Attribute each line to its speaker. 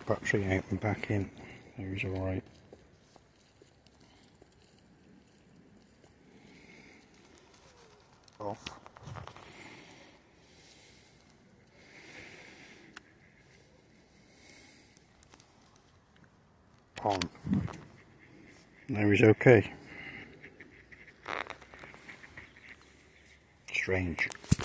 Speaker 1: battery out and back in. There he's alright. Off. On. Now he's okay. Strange.